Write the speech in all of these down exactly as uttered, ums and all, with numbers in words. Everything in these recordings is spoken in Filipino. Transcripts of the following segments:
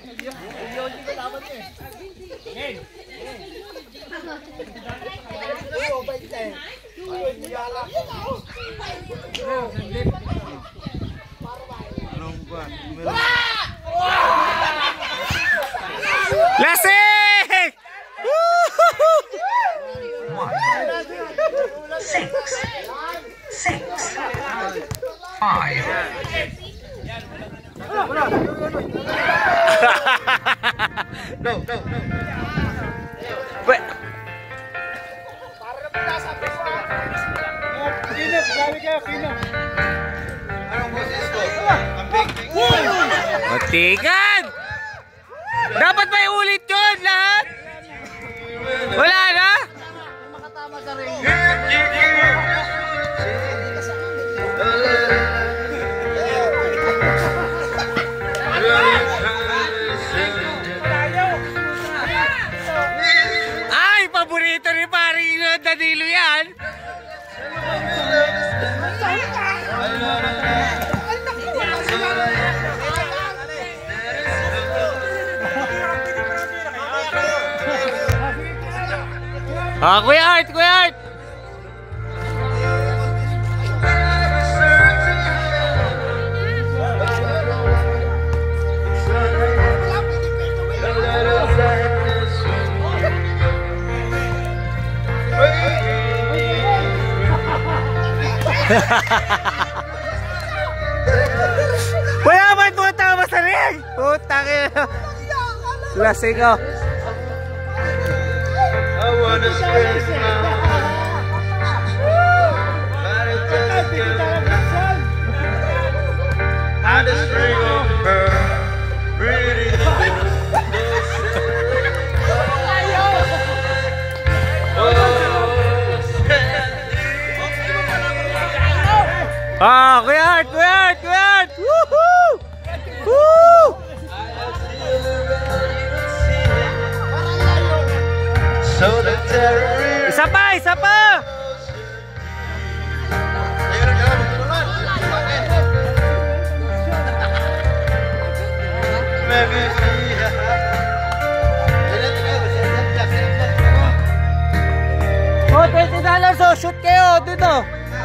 Lasing! Six, six, five. No, no, no. But Kinap, grabe kayo, kinap. Anong boses ko? Ang big big. Matikan! Dapat may ulit yun lahat! Wala na? Makatama sa ring. Ay, paborito ni paring Danilo yan! Ah, Kuya Art, Kuya Art! Wala man po tama sa ring! Putang ina! Lasing ko! I wanna spend my I just dream of her breathing Ah, Kuya Art, Kuya Art, Kuya Art! Woohoo! Woo! so the terror. Isa pa, isa pa! Oh, twenty dollars oh, shoot kayo dito.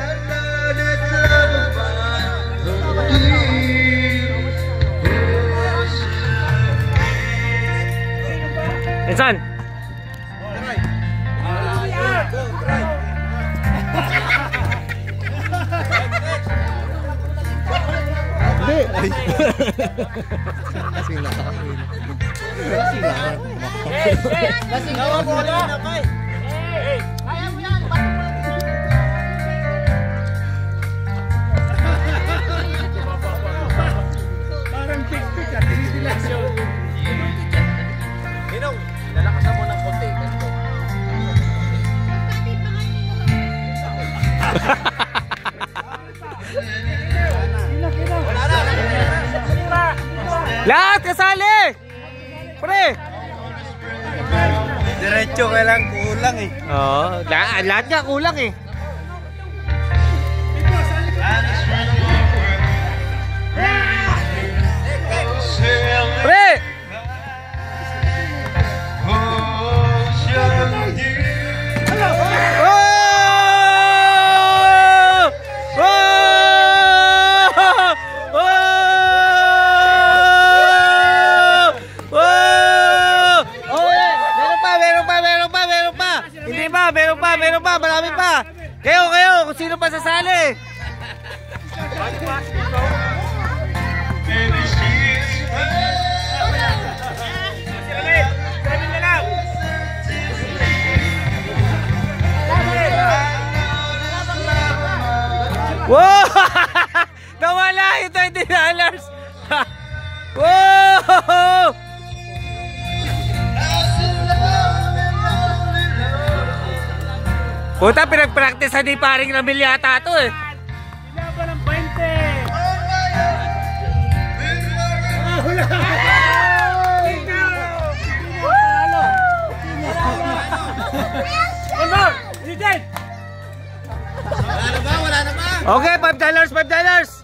Insan? Hindi. Lasing lang. Lasing lang. Lasing lang. Bola. Kaya mo yan. Parang pick-pick at tinidilasyon. Minong, lalakasan mo ng konti. Lahat kasali! Pre! Diretso kailang kulang eh. Oo, lahat, lahat nga kulang eh. Pre! Meron pa, meron pa, marami pa. Kayo, kayo, kung sino pa sasali. Wow! Nawala yung twenty dollars. Wow! Puta, pinag-practice sa di paring Ramil yata ito eh. Ilaban ng twenty. Ah, hula! Okay, five dollars, five dollars.